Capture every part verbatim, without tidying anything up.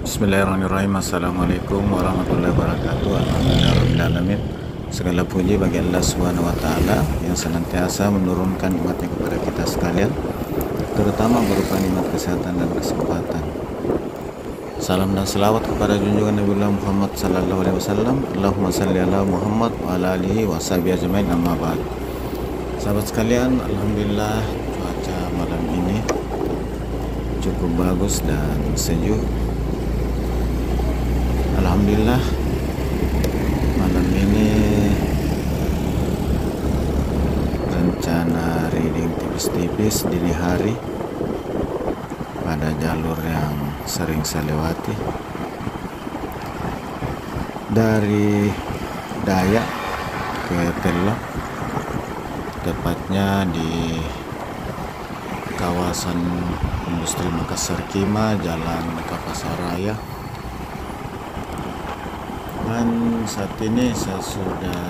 Bismillahirrahmanirrahim. Assalamualaikum warahmatullahi wabarakatuh. Alhamdulillahirrahmanirrahim. Segala puji bagi Allah Subhanahu wa Ta'ala yang senantiasa menurunkan nikmatnya kepada kita sekalian, terutama berupa nikmat kesehatan dan kesempatan. Salam dan selawat kepada junjungan Nabi Muhammad sallallahu alaihi wasallam. Allahumma salli ala Muhammad wa ala alihi wa sahbihi ajmain, amma ba'd. Sahabat sekalian, alhamdulillah cuaca malam ini cukup bagus dan sejuk. Alhamdulillah malam ini rencana reading tipis-tipis dini hari pada jalur yang sering saya lewati dari Dayak ke Telok, tepatnya di kawasan industri Makassar Kima, Jalan Kapasaraya. Dan saat ini saya sudah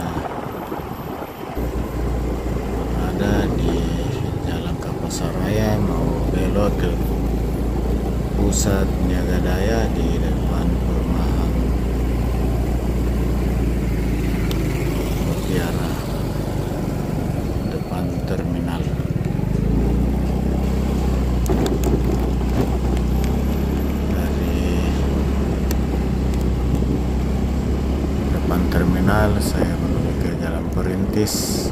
ada di Jalan Kapasaraya, mau belok ke pusat niaga daya di depan perumahan Mutiara, depan terminal. Terminal saya menuju ke Jalan Perintis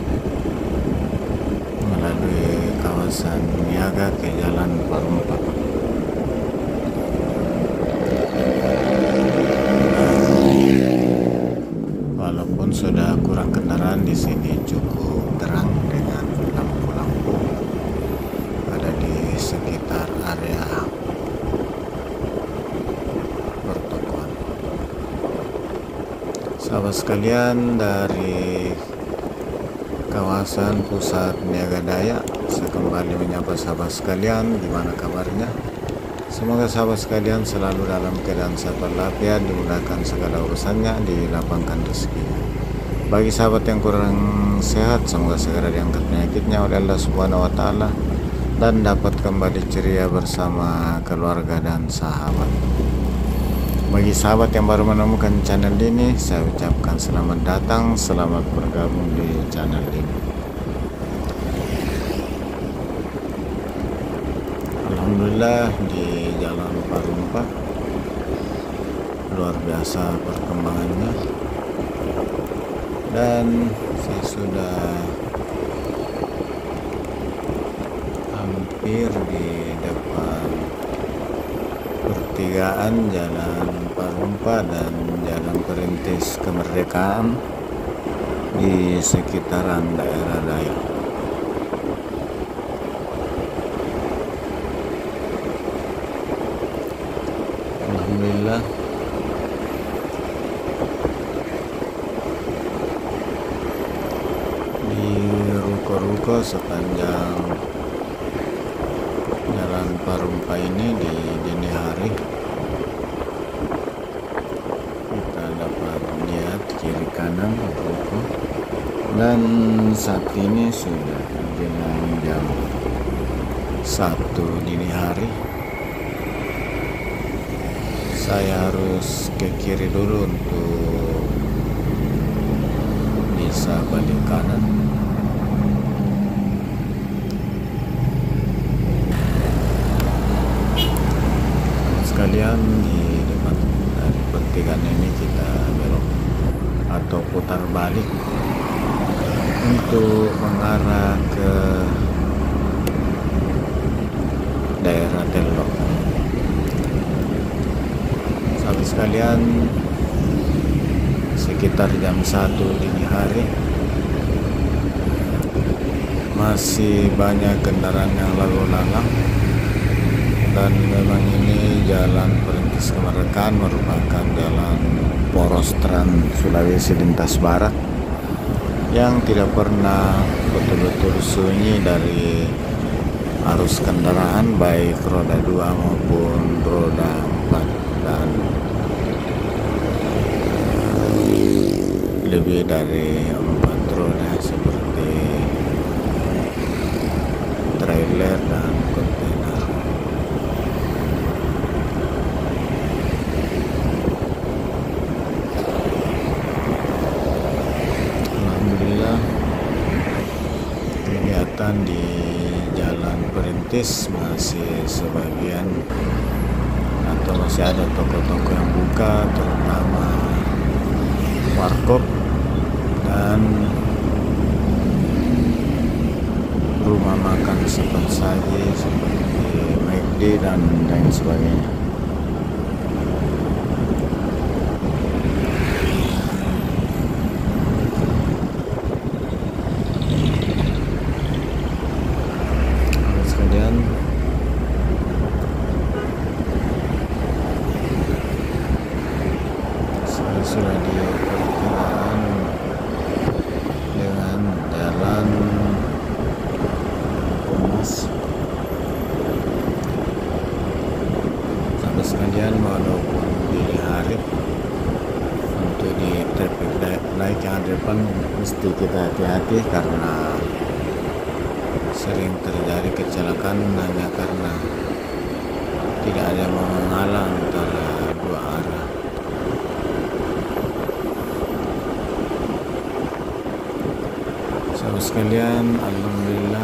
melalui kawasan niaga ke Jalan Parumpa. Walaupun sudah kurang kendaraan, di sini cukup terang dengan lampu-lampu ada di sekitar area pertokoan. Sahabat sekalian, dari kawasan pusat niaga daya, saya kembali menyapa sahabat sekalian. Gimana kabarnya? Semoga sahabat sekalian selalu dalam keadaan sehat walafiat, dimudahkan segala urusannya, dilapangkan rezekinya. Bagi sahabat yang kurang sehat, semoga segera diangkat penyakitnya oleh Allah Subhanahu wa Ta'ala dan dapat kembali ceria bersama keluarga dan sahabat. Bagi sahabat yang baru menemukan channel ini, saya ucapkan selamat datang, selamat bergabung di channel ini. Alhamdulillah di Jalan Parumpa luar biasa perkembangannya, dan saya sudah hampir di depan pertigaan Jalan Parumpa dan Jalan Perintis Kemerdekaan di sekitaran daerah Dayak. Alhamdulillah di ruko-ruko sepanjang Jalan Parumpa ini di dini hari kita dapat lihat kiri kanan ruko, dan saat ini sudah menjelang jam satu dini hari. Saya harus ke kiri dulu untuk bisa balik kanan. Sekalian, di depan dari pertigaan ini kita belok atau putar balik untuk mengarah ke daerah Telok. Sahabat sekalian, sekitar jam satu dini hari masih banyak kendaraan yang lalu lalang, dan memang ini Jalan Perintis Kemerdekaan merupakan jalan poros Trans Sulawesi lintas barat yang tidak pernah betul-betul sunyi dari arus kendaraan, baik roda dua maupun roda empat, dan lebih dari empat roda seperti trailer dan kontainer. otomatis masih sebagian atau masih ada toko-toko yang buka, terutama warkop dan rumah makan cepat saji seperti McD dan lain sebagainya. Sekalian, saya sudah di perkiraan dengan jalan Pumas. Sampai sekalian, walaupun dini hari, untuk di traffic light yang ada depan mesti kita hati-hati karena sering terjadi kecelakaan hanya karena tidak ada yang mengalah antara dua arah. Sahabat sekalian, alhamdulillah,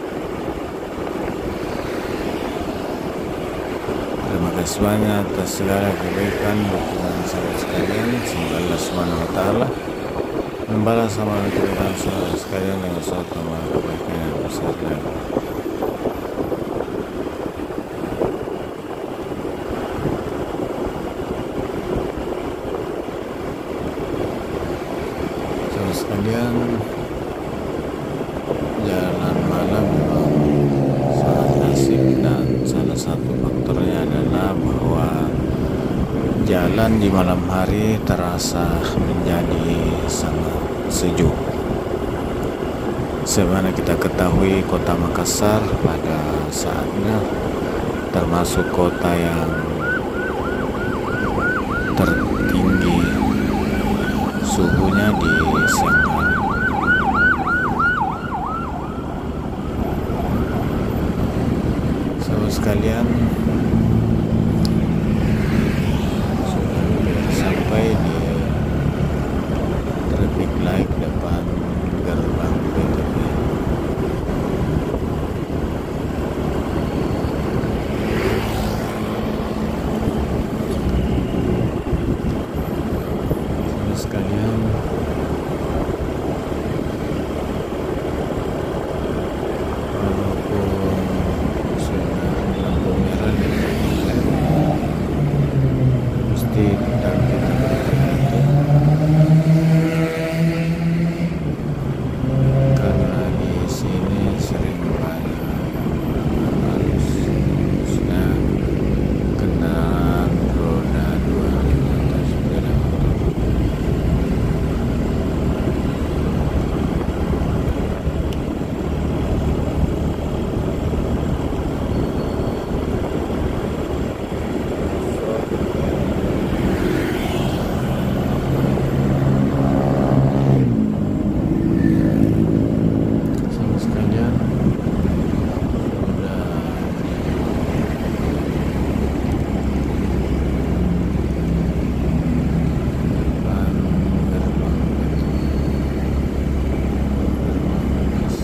terima kasih banyak atas segala kebaikan dukungan sahabat sekalian. Semoga Allah Subhanahu wa taala membalas sama kebaikan sahabat sekalian dengan suatu amal kebaikan yang besar lagi. Sahabat sekalian, jalan malam memang sangat asik dan salah satu faktornya adalah bahwa jalan di malam hari terasa menjadi sangat sejuk. Sebagaimana kita ketahui, kota Makassar pada saatnya termasuk kota yang tertinggi suhunya di siang hari. Sahabat sekalian, sampai di traffic light depan gerbang P T P. Saudara sekalian, walaupun sudah lampu merah di traffic light, mesti tetap kita berhati-hati karena di sini sering banyak arus khususnya kendaraan roda dua atau sepeda motor. Sama sekalian, sudah depan gerbang itu gerbang bebas.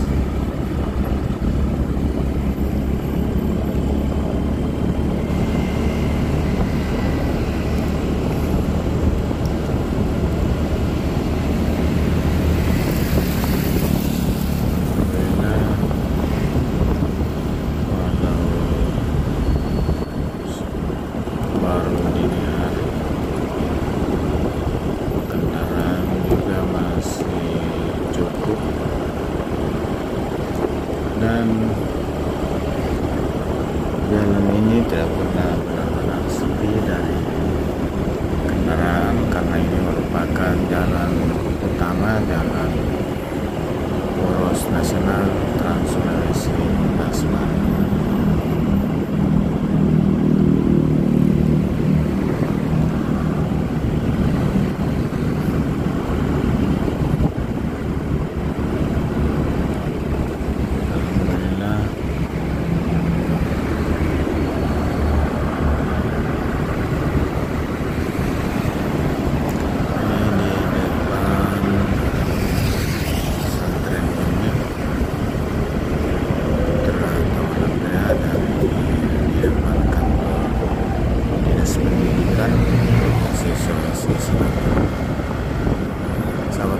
Alhamdulillah, walau baru dini hari, kendaraan juga masih cukup dan jalan ini tidak pernah benar-benar sepi dari kendaraan karena ini merupakan jalan utama, jalan poros nasional Trans Sulawesi Tasman.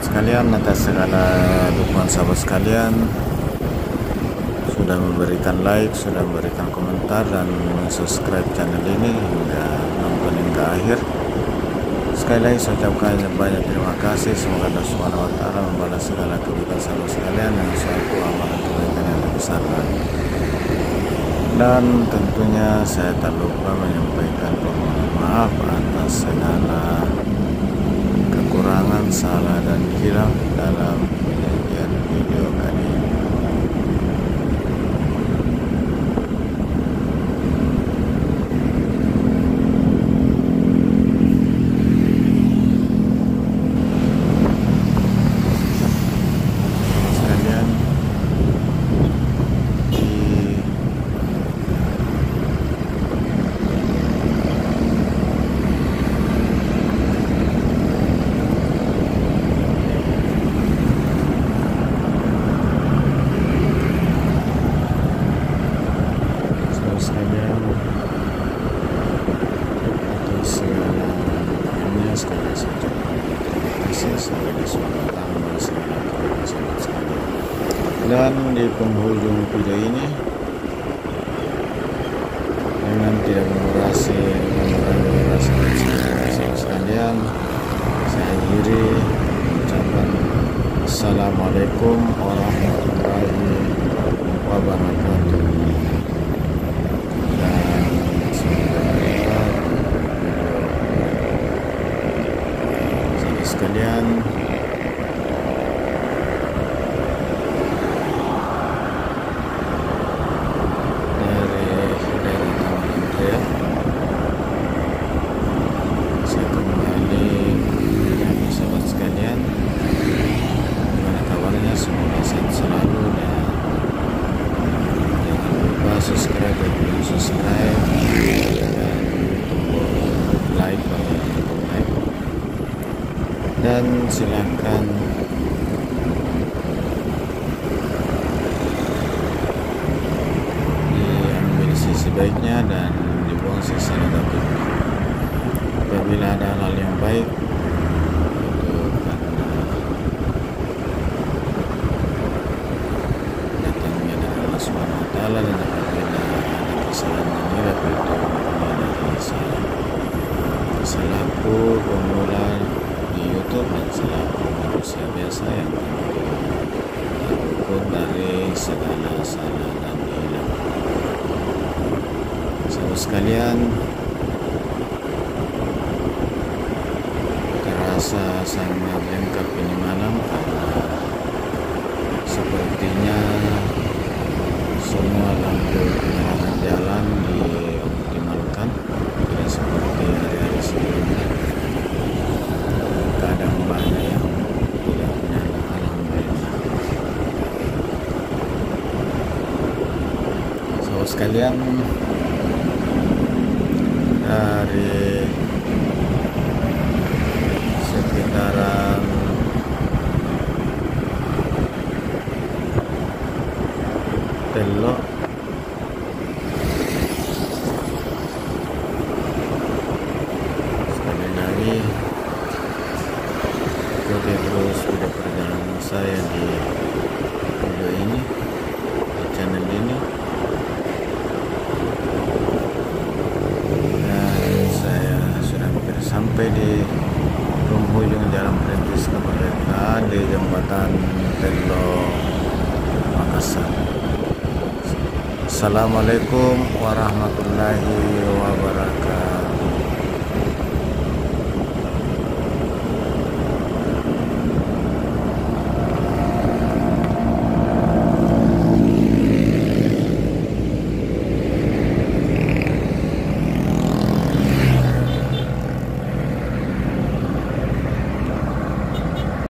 sekalian, atas segala dukungan sahabat sekalian, sudah memberikan like, sudah memberikan komentar dan subscribe channel ini hingga nonton hingga akhir. Sekali lagi saya ucapkan banyak terima kasih. Semoga Allah Subhanahu wa taala membalas segala kebaikan sahabat sekalian dan suatu amalan kebaikan yang lebih besar lagi. Dan tentunya saya tak lupa menyampaikan permohonan maaf atas segala kekurangan, salah dan hilaf dalam penyajian video kali ini. Dan di penghujung video ini, dengan tidak mengurasi mengurangi rasa sahabat sekalian, saya akhiri ucapan Assalamualaikum warahmatullahi wabarakatuh. Dan sampai jumpa sahabat sekalian. Subscribe dan belum subscribe dan tombol like bagi tombol like, dan silahkan diambil sisi baiknya dan dibuang sisi negatifnya. Apabila ada hal yang baik itu karena datangnya dari Allah Subhanahu wa taala, dan kesalahan yang hilang itu dari saya selaku pemula di YouTube dan selaku manusia biasa yang terluput dari segala salah dan hilang. Sahabat sekalian, terasa sangat lengkap ini malam karena sepertinya semua lampu penerangan jalan dioptimalkan, tidak seperti hari-hari sebelumnya. Kadang banyak yang tidak menyala, alhamdulillah. Sahabat sekalian, dari sekitaran Telok sekali lagi ikuti terus video perjalanan saya di video ini, di channel ini, dan saya sudah hampir sampai di penghujung jalan perintis kemerdekaan di jembatan Telok Makassar. Assalamualaikum warahmatullahi wabarakatuh.